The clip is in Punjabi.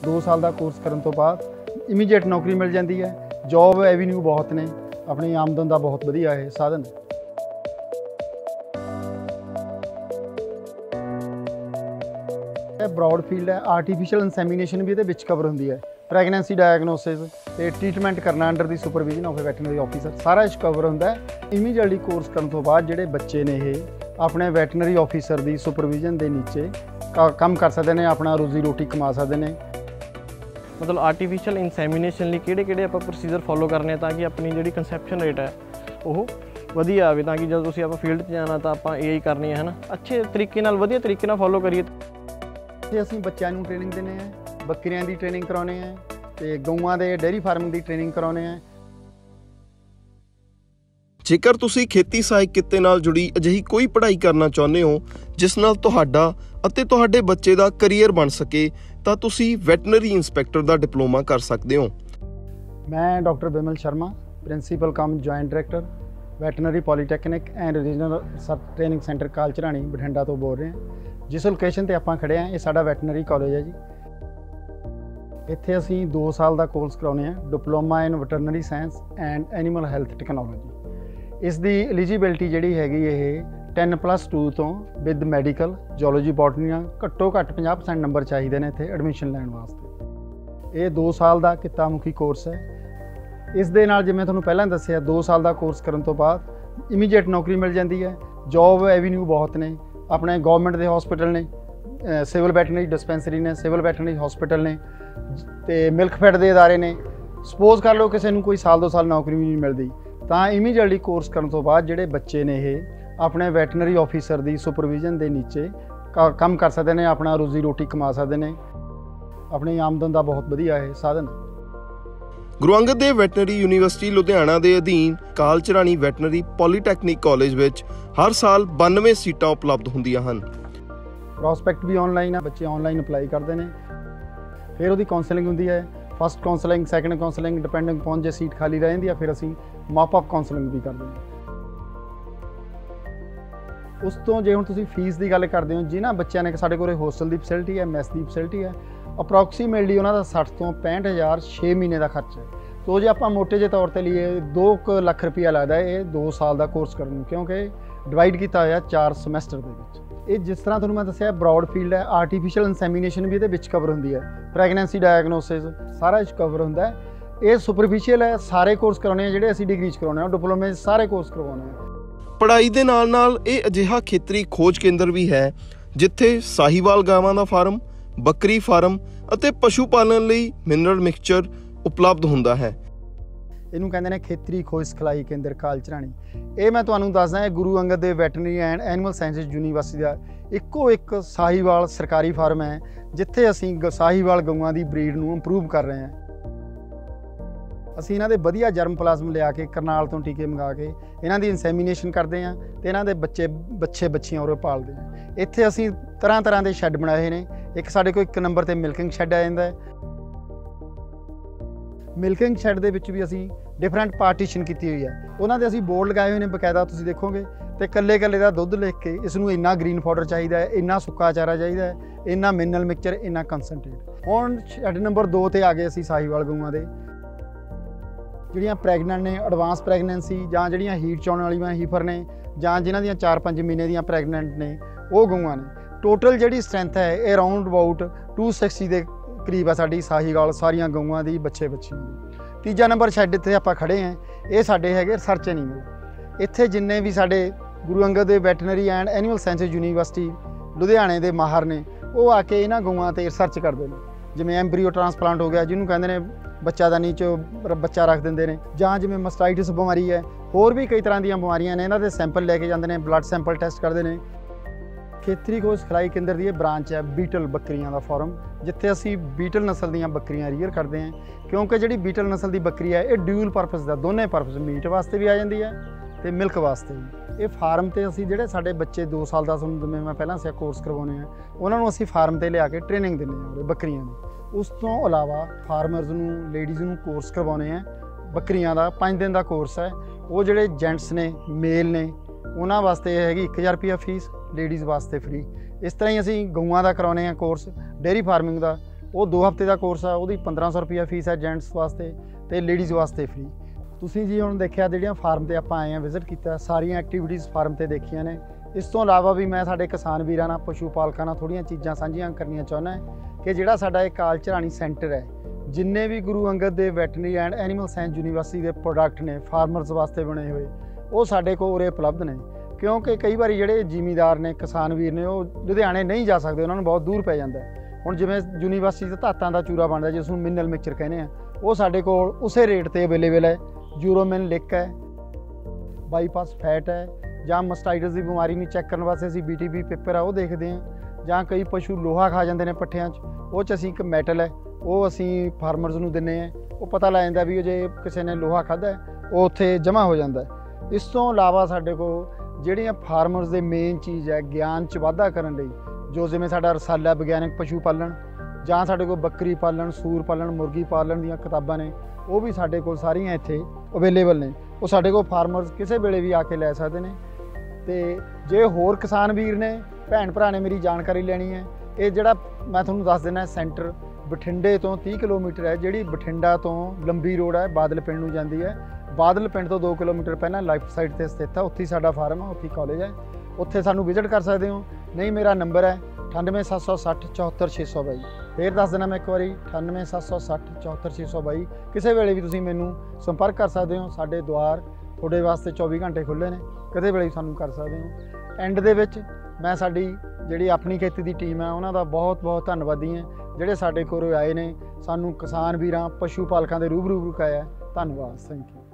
2 साल का कोर्स करने तो बाद इमीडिएट नौकरी मिल जाती है। जॉब एवेन्यू बहुत ने, अपनी आमदन का बहुत वधिया है साधन। ब्रॉड फील्ड है, आर्टिफिशियल इंसैमिनेशन भी ये कवर होंगी है, प्रैगनेंसी डायग्नोसिस ते ट्रीटमेंट करना under the supervision of veterinary officer, सारा इस कवर होंदा है। इमीडिएटली कोर्स करने तो बाद जिहड़े बच्चे ने ये अपने वैटनरी ऑफिसर की सुपरविजन के नीचे काम कर सकते हैं, अपना रोजी रोटी कमा सकते हैं। मतलब आर्टिफिशियल इंसैमिनेशन लिए किहड़े आप प्रोसीजर फॉलो करने ताकि अपनी जी कंसैप्शन रेट है वो वधिया आवे, ताकि जब तुसीं आपां फील्ड 'च जाना तो आपां यही करनी है ना, अच्छे तरीके नाल वधिया तरीके नाल फॉलो करिए। असीं बच्चों को ट्रेनिंग देने हैं, बकरियां की ट्रेनिंग कराने हैं ते गऊआं दे डेयरी फार्मिंग की ट्रेनिंग कराने हैं। जेकर तुसीं खेती सहायक किते नाल जुड़ी अजिही कोई पढ़ाई करना चाहुंदे हो जिस नाल तुहाडा ਅਤੇ ਤੁਹਾਡੇ ਬੱਚੇ ਦਾ ਕਰੀਅਰ ਬਣ ਸਕੇ ਤਾਂ ਤੁਸੀਂ ਵੈਟਰਨਰੀ ਇੰਸਪੈਕਟਰ ਦਾ ਡਿਪਲੋਮਾ ਕਰ ਸਕਦੇ ਹੋ। मैं doctor Bimal Sharma, principal cum joint director veterinary polytechnic and regional training centre Kalchrani Bathinda तो बोल रहे हैं। जिस लोकेशन पर आप खड़े हैं ये साडा वैटनरी कॉलेज है जी। इत्थे असीं 2 साल का कोर्स कराउने हैं, diploma in veterinary science and animal health technology. इसकी एलिजिबिलिटी जिहड़ी हैगी ये 10+2 तो विद मैडिकल जोलॉजी बॉटनी घट्टो घट्ट 50% नंबर चाहिए ने इत्थे एडमिशन लैण वास्ते। ये 2 साल का किता मुखी कोर्स है। इस दे नाल जिवें तुहानूं पहिलां दस्सिआ 2 साल का कोर्स करन तो बाद इमीडिएट नौकरी मिल जाती है। जॉब एवेन्यू बहुत ने, अपने गवर्नमेंट के हॉस्पिटल ने, सिविल वैटनरी डिस्पेंसरी ने, सिविल वैटनरी हॉस्पिटल ने ते मिल्कफैड के इदारे ने। सपोज कर लो किसी नूं कोई साल 2 साल नौकरी भी नहीं मिलती तो इमीडिएटली कोर्स करन तो बाद जिहड़े बच्चे ने ये अपने वैटनरी ऑफिसर की सुपरविजन के नीचे काम कर सकते हैं, अपना रोजी रोटी कमा सकते हैं, अपनी आमदन का बहुत वधिया है साधन। गुरु अंगद देव वैटनरी यूनिवर्सिटी लुधियाना के अधीन कालचराणी वैटनरी पॉलीटैक्निक कॉलेज विच हर साल 92 सीटां उपलब्ध होंदियां हन। प्रॉस्पैक्ट भी ऑनलाइन है, बच्चे ऑनलाइन अपलाई करते हैं, फिर उसकी काउंसलिंग होंदी है। First counselling, second counselling depending upon जे सीट खाली रह जाती है, फिर असीं मॉप-अप काउंसलिंग भी करते हैं। उस तो जे हुण तुसीं फीस की गल करते हो, जिन्हां बच्चों ने साडे कोल होस्टल की फैसिलिटी है, मैस की फैसिलिटी है, अप्रोक्सीमेटली उन्होंने 60 तो 65,000 6 महीने का खर्चा है। तो जे आपां मोटे जे तौर पर लीए 2 लाख रुपया लगता है ये 2 साल का कोर्स करने नूं, क्योंकि डिवाइड किया होया 4 समैसटर दे विच। ये जिस तरह तुहानूं मैं दस्सिआ ब्रॉड फील्ड है, आर्टिफिशियल इंसैमिनेशन भी ये कवर होंदी है, प्रैगनेंसी डायग्नोसिस सारा इस कवर होंदा है। ये सुपरफिशियल है, सारे कोर्स कराने हैं जिहड़े असीं डिग्री च कराउने, डिप्लोमे सारे कोर्स करवाउने हैं। पढ़ाई दे नाल नाल ਇਹ ਅਜਿਹਾ ਖੇਤਰੀ ਖੋਜ ਕੇਂਦਰ ਵੀ ਹੈ ਜਿੱਥੇ ਸਾਹੀਵਾਲ ਗਾਵਾਂ ਦਾ ਫਾਰਮ, ਬੱਕਰੀ ਫਾਰਮ ਅਤੇ ਪਸ਼ੂ ਪਾਲਣ ਲਈ ਮਿਨਰਲ ਮਿਕਸਚਰ ਉਪਲਬਧ ਹੁੰਦਾ ਹੈ। ਇਹਨੂੰ ਕਹਿੰਦੇ ਨੇ ਖੇਤਰੀ ਖੋਜ ਸਿਖਲਾਈ ਕੇਂਦਰ ਕਾਲਚਰਾਣੀ। ਇਹ ਮੈਂ ਤੁਹਾਨੂੰ ਦੱਸਦਾ ਇਹ Guru Angad Dev veterinary and animal sciences university ਦਾ ਇੱਕੋ ਇੱਕ ਸਾਹੀਵਾਲ ਸਰਕਾਰੀ ਫਾਰਮ ਹੈ ਜਿੱਥੇ ਅਸੀਂ ਸਾਹੀਵਾਲ ਗਊਆਂ ਦੀ ਬਰੀਡ ਨੂੰ ਇੰਪਰੂਵ ਕਰ ਰਹੇ ਹਾਂ। ਅਸੀਂ ਇਹਨਾਂ ਦੇ ਵਧੀਆ ਜਰਮ ਪਲਾਜ਼ਮ ਲਿਆ ਕੇ ਕਰਨਾਲ ਤੋਂ ਟੀਕੇ ਮੰਗਾ ਕੇ ਇਹਨਾਂ ਦੀ ਇਨਸੈਮੀਨੇਸ਼ਨ ਕਰਦੇ ਹਾਂ ਤੇ ਇਹਨਾਂ ਦੇ ਬੱਚੀਆਂ ਉਰੇ ਪਾਲਦੇ ਹਾਂ। ਇੱਥੇ ਅਸੀਂ ਤਰ੍ਹਾਂ ਦੇ ਸ਼ੈੱਡ ਬਣਾਏ ਹੋਏ ਨੇ। ਇੱਕ ਸਾਡੇ ਕੋਲ 1 ਨੰਬਰ ਤੇ ਮਿਲਕਿੰਗ ਸ਼ੈੱਡ ਆ ਜਾਂਦਾ ਹੈ। ਮਿਲਕਿੰਗ ਸ਼ੈੱਡ ਦੇ ਵਿੱਚ ਵੀ ਅਸੀਂ ਡਿਫਰੈਂਟ ਪਾਰਟੀਸ਼ਨ ਕੀਤੀ ਹੋਈ ਹੈ। ਉਹਨਾਂ ਦੇ ਅਸੀਂ ਬੋਰਡ ਲਗਾਏ ਹੋਏ ਨੇ ਬਕਾਇਦਾ, ਤੁਸੀਂ ਦੇਖੋਗੇ ਤੇ ਕੱਲੇ ਦਾ ਦੁੱਧ ਲਿਖ ਕੇ ਇਸ ਨੂੰ ਇੰਨਾ ਗ੍ਰੀਨ ਪਾਊਡਰ ਚਾਹੀਦਾ ਹੈ, ਇੰਨਾ ਸੁੱਕਾ ਚਾਰਾ ਚਾਹੀਦਾ ਹੈ, ਇੰਨਾ ਮਿਨਰਲ ਮਿਕਸਚਰ, ਇੰਨਾ ਕੰਸਨਟ੍ਰੇਟ। ਹੁਣ ਸ਼ੈੱਡ ਨੰਬਰ 2 ਤੇ ਆ ਗਏ ਅਸੀਂ ਸਾਹੀਵਾਲ ਗਊਆਂ ਦੇ ਜਿਹੜੀਆਂ ਪ੍ਰੈਗਨੈਂਟ ਨੇ, ਐਡਵਾਂਸ ਪ੍ਰੈਗਨੈਂਸੀ ਜਾਂ ਜਿਹੜੀਆਂ ਹੀਟ ਚ ਆਉਣ ਵਾਲੀਆਂ ਹੀਫਰ ਨੇ ਜਾਂ ਜਿਨ੍ਹਾਂ ਦੀਆਂ 4-5 ਮਹੀਨੇ ਦੀਆਂ ਪ੍ਰੈਗਨੈਂਟ ਨੇ ਉਹ ਗਊਆਂ ਨੇ। ਟੋਟਲ ਜਿਹੜੀ ਸਟਰੈਂਥ ਹੈ ਇਹ ਅਰਾਊਂਡ ਅਬਾਊਟ 260 ਦੇ ਕਰੀਬ ਆ ਸਾਡੀ ਸਾਹੀਵਾਲ ਸਾਰੀਆਂ ਗਊਆਂ ਦੀ ਬੱਚਿਆਂ ਦੀ। ਤੀਜਾ ਨੰਬਰ ਸ਼ੈੱਡ ਇੱਥੇ ਆਪਾਂ ਖੜੇ ਹਾਂ, ਇਹ ਸਾਡੇ ਹੈਗੇ ਰਿਸਰਚ ਐਨੀਮਲ। ਇੱਥੇ ਜਿੰਨੇ ਵੀ ਸਾਡੇ Guru Angad Dev veterinary and animal sciences university ਲੁਧਿਆਣੇ ਦੇ ਮਾਹਰ ਨੇ ਉਹ ਆ ਕੇ ਇਹਨਾਂ ਗਊਆਂ 'ਤੇ ਰਿਸਰਚ ਕਰਦੇ ਨੇ। ਜਿਵੇਂ ਐਂਬਰੀਓ ਟ੍ਰਾਂਸਪਲਾਂਟ ਹੋ ਗਿਆ ਜਿਹਨੂੰ ਕਹਿੰਦੇ ਨੇ ਬੱਚਾ ਦਾ ਨੀਚੇ ਬੱਚਾ ਰੱਖ ਦਿੰਦੇ ਨੇ, ਜਾਂ ਜਿਵੇਂ ਮਸਟਾਈਟਿਸ ਬਿਮਾਰੀ ਹੈ, ਹੋਰ ਵੀ ਕਈ ਤਰ੍ਹਾਂ ਦੀਆਂ ਬਿਮਾਰੀਆਂ ਨੇ। ਇਹਨਾਂ ਦੇ ਸੈਂਪਲ ਲੈ ਕੇ ਜਾਂਦੇ ਨੇ, ਬਲੱਡ ਸੈਂਪਲ ਟੈਸਟ ਕਰਦੇ ਨੇ। ਖੇਤਰੀ ਖੋਜ ਸਿਖਲਾਈ ਕੇਂਦਰ ਦੀ ਇਹ ਬ੍ਰਾਂਚ ਹੈ ਬੀਟਲ ਬੱਕਰੀਆਂ ਦਾ ਫਾਰਮ, ਜਿੱਥੇ ਅਸੀਂ ਬੀਟਲ ਨਸਲ ਦੀਆਂ ਬੱਕਰੀਆਂ ਰੀਅਰ ਕਰਦੇ ਹਾਂ। ਕਿਉਂਕਿ ਜਿਹੜੀ ਬੀਟਲ ਨਸਲ ਦੀ ਬੱਕਰੀ ਹੈ ਇਹ ਡਿਊਲ ਪਰਪਸ ਦਾ, ਦੋਨੇ ਪਰਪਸ, ਮੀਟ ਵਾਸਤੇ ਵੀ ਆ ਜਾਂਦੀ ਹੈ ਤੇ ਮਿਲਕ ਵਾਸਤੇ ਵੀ। ਇਹ ਫਾਰਮ ਤੇ ਅਸੀਂ ਜਿਹੜੇ ਸਾਡੇ ਬੱਚੇ 2 ਸਾਲ ਦਾ ਜਿਵੇਂ ਮੈਂ ਪਹਿਲਾਂ ਸਿਆ ਕੋਰਸ ਕਰਵਾਉਂਦੇ ਹਾਂ ਉਹਨਾਂ ਨੂੰ ਅਸੀਂ ਫਾਰਮ ਤੇ ਲਿਆ ਕੇ ਟ੍ਰੇਨਿੰਗ ਦਿੰਦੇ ਹਾਂ ਬੱਕਰੀਆਂ ਦੀ। ਉਸ ਤੋਂ ਇਲਾਵਾ ਫਾਰਮਰਸ ਨੂੰ, ਲੇਡੀਜ਼ ਨੂੰ ਕੋਰਸ ਕਰਵਾਉਂਦੇ ਹਾਂ ਬੱਕਰੀਆਂ ਦਾ। 5 ਦਿਨ ਦਾ ਕੋਰਸ ਹੈ। ਉਹ ਜਿਹੜੇ ਜੈਂਟਸ ਨੇ, ਮੇਲ ਨੇ, ਉਹਨਾਂ ਵਾਸਤੇ ਇਹ ਹੈਗੀ 1000 ਰੁਪਇਆ ਫੀਸ, ਲੇਡੀਜ਼ ਵਾਸਤੇ ਫ੍ਰੀ। ਇਸ ਤਰ੍ਹਾਂ ਹੀ ਅਸੀਂ ਗਊਆਂ ਦਾ ਕਰਾਉਂਦੇ ਹਾਂ ਕੋਰਸ, ਡੇਅਰੀ ਫਾਰਮਿੰਗ ਦਾ ਉਹ 2 ਹਫ਼ਤੇ ਦਾ ਕੋਰਸ ਆ, ਉਹਦੀ 1500 ਰੁਪਈਆ ਫੀਸ ਹੈ ਜੈਂਟਸ ਵਾਸਤੇ ਤੇ ਲੇਡੀਜ਼ ਵਾਸਤੇ ਫ੍ਰੀ। ਤੁਸੀਂ ਜੀ ਹੁਣ ਦੇਖਿਆ ਜਿਹੜੀਆਂ ਫਾਰਮ ਤੇ ਆਪਾਂ ਆਏ ਆ, ਵਿਜ਼ਿਟ ਕੀਤਾ, ਸਾਰੀਆਂ ਐਕਟੀਵਿਟੀਜ਼ ਫਾਰਮ ਤੇ ਦੇਖੀਆਂ ਨੇ। ਇਸ ਤੋਂ ਇਲਾਵਾ ਵੀ ਮੈਂ ਸਾਡੇ ਕਿਸਾਨ ਵੀਰਾਂ ਨਾਲ, ਪਸ਼ੂ ਪਾਲਕਾਂ ਨਾਲ ਥੋੜ੍ਹੀਆਂ ਚੀਜ਼ਾਂ ਸਾਂਝੀਆਂ ਕਰਨੀਆਂ ਚਾਹੁੰਦਾ ਕਿ ਜਿਹੜਾ ਸਾਡਾ ਇਹ ਕਾਲਚਰਾਣੀ ਸੈਂਟਰ ਹੈ, ਜਿੰਨੇ ਵੀ Guru Angad Dev veterinary and animal science university ਦੇ ਪ੍ਰੋਡਕਟ ਨੇ ਫਾਰਮਰਸ ਵਾਸਤੇ ਬਣੇ ਹੋਏ, ਉਹ ਸਾਡੇ ਕੋਲ ਉਰੇ ਉਪਲਬਧ ਨੇ। ਕਿਉਂਕਿ ਕਈ ਵਾਰੀ ਜਿਹੜੇ ਜ਼ਿਮੀਂਦਾਰ ਨੇ, ਕਿਸਾਨ ਵੀਰ ਨੇ, ਉਹ ਲੁਧਿਆਣੇ ਨਹੀਂ ਜਾ ਸਕਦੇ, ਉਹਨਾਂ ਨੂੰ ਬਹੁਤ ਦੂਰ ਪੈ ਜਾਂਦਾ। ਹੁਣ ਜਿਵੇਂ ਯੂਨੀਵਰਸਿਟੀ 'ਚ ਧਾਤਾਂ ਦਾ ਚੂਰਾ ਬਣਦਾ, ਜਿਸ ਨੂੰ ਮਿਨਰਲ ਮਿਕਸਚਰ ਕਹਿੰਦੇ ਆ, ਉਹ ਸਾਡੇ ਕੋਲ ਉਸੇ ਰੇਟ ਤੇ ਅਵੇਲੇਬਲ ਹੈ। ਯੂਰੋਮਿਨ ਲਿਕ ਹੈ, ਬਾਈਪਾਸ ਫੈਟ ਹੈ, ਜਾਂ ਮਸਟਾਈਟਸ ਦੀ ਬਿਮਾਰੀ ਨੂੰ ਚੈੱਕ ਕਰਨ ਵਾਸਤੇ ਅਸੀਂ BTB ਪੇਪਰ ਆ ਉਹ ਦੇਖਦੇ ਹਾਂ। ਜਾਂ ਕਈ ਪਸ਼ੂ ਲੋਹਾ ਖਾ ਜਾਂਦੇ ਨੇ ਪੱਠਿਆਂ 'ਚ, ਉਹ 'ਚ ਅਸੀਂ ਇੱਕ ਮੈਟਲ ਹੈ, ਉਹ ਅਸੀਂ ਫਾਰਮਰਸ ਨੂੰ ਦਿੰਦੇ ਹਾਂ। ਉਹ ਪਤਾ ਲੱਗ ਜਾਂਦਾ ਵੀ ਜੇ ਕਿਸੇ ਨੇ ਲੋਹਾ ਖਾਧਾ ਉਹ ਉੱਥੇ ਜਮ੍ਹਾਂ ਹੋ ਜਾਂਦਾ। ਇਸ ਤੋਂ ਇਲਾਵਾ ਸਾਡੇ ਕੋਲ ਜਿਹੜੀਆਂ ਫਾਰਮਰਸ ਦੇ ਮੇਨ ਚੀਜ਼ ਹੈ ਗਿਆਨ 'ਚ ਵਾਧਾ ਕਰਨ ਲਈ, ਜੋ ਜਿਵੇਂ ਸਾਡਾ ਰਸਾਲਾ ਵਿਗਿਆਨਕ ਪਸ਼ੂ ਪਾਲਣ, ਜਾਂ ਸਾਡੇ ਕੋਲ ਬੱਕਰੀ ਪਾਲਣ, ਸੂਰ ਪਾਲਣ, ਮੁਰਗੀ ਪਾਲਣ ਦੀਆਂ ਕਿਤਾਬਾਂ ਨੇ, ਉਹ ਵੀ ਸਾਡੇ ਕੋਲ ਸਾਰੀਆਂ ਇੱਥੇ ਅਵੇਲੇਬਲ ਨੇ। ਉਹ ਸਾਡੇ ਕੋਲ ਫਾਰਮਰਸ ਕਿਸੇ ਵੇਲੇ ਵੀ ਆ ਕੇ ਲੈ ਸਕਦੇ ਨੇ। ਤੇ ਜੇ ਹੋਰ ਕਿਸਾਨ ਵੀਰ ਨੇ, ਭੈਣ ਭਰਾ ਨੇ ਮੇਰੀ ਜਾਣਕਾਰੀ ਲੈਣੀ ਹੈ, ਇਹ ਜਿਹੜਾ ਮੈਂ ਤੁਹਾਨੂੰ ਦੱਸ ਦੇਣਾ ਸੈਂਟਰ ਬਠਿੰਡੇ ਤੋਂ 30 ਕਿਲੋਮੀਟਰ ਹੈ। ਜਿਹੜੀ ਬਠਿੰਡਾ ਤੋਂ ਲੰਬੀ ਰੋਡ ਹੈ, ਬਾਦਲ ਪਿੰਡ ਨੂੰ ਜਾਂਦੀ ਹੈ। ਬਾਦਲ ਪਿੰਡ ਤੋਂ 2 ਕਿਲੋਮੀਟਰ ਪਹਿਲਾਂ ਲੈਫਟ ਸਾਈਡ ਤੇ ਸਥਿਤ ਹੈ, ਉੱਥੇ ਸਾਡਾ ਫਾਰਮ ਹੈ, ਉੱਥੇ ਕਾਲਜ ਹੈ, ਉੱਥੇ ਸਾਨੂੰ ਵਿਜ਼ਿਟ ਕਰ ਸਕਦੇ ਹੋ। ਨਹੀਂ, ਮੇਰਾ ਨੰਬਰ ਹੈ 98760 74622। ਫੇਰ ਦੱਸ ਦੇਣਾ ਮੈਂ ਇੱਕ ਵਾਰੀ, 98760 74622। ਕਿਸੇ ਵੇਲੇ ਵੀ ਤੁਸੀਂ ਮੈਨੂੰ ਸੰਪਰਕ ਕਰ ਸਕਦੇ ਹੋ। ਸਾਡੇ ਦੁਆਰ ਤੁਹਾਡੇ ਵਾਸਤੇ 24 ਘੰਟੇ ਖੁੱਲ੍ਹੇ ਨੇ, ਕਦੇ ਵੇਲੇ ਵੀ ਸਾਨੂੰ ਕਰ ਸਕਦੇ ਹੋ। ਐਂਡ ਦੇ ਵਿੱਚ ਮੈਂ ਸਾਡੀ ਜਿਹੜੀ ਆਪਣੀ ਖੇਤੀ ਦੀ ਟੀਮ ਹੈ, ਉਹਨਾਂ ਦਾ ਬਹੁਤ ਬਹੁਤ ਧੰਨਵਾਦੀ ਹਾਂ, ਜਿਹੜੇ ਸਾਡੇ ਕੋਲ ਆਏ ਨੇ, ਸਾਨੂੰ ਕਿਸਾਨ ਵੀਰਾਂ, ਪਸ਼ੂ ਪਾਲਕਾਂ ਦੇ ਰੂਬਰੂ ਕਰਵਾਇਆ। ਧੰਨਵਾਦ, ਥੈਂਕ ਯੂ।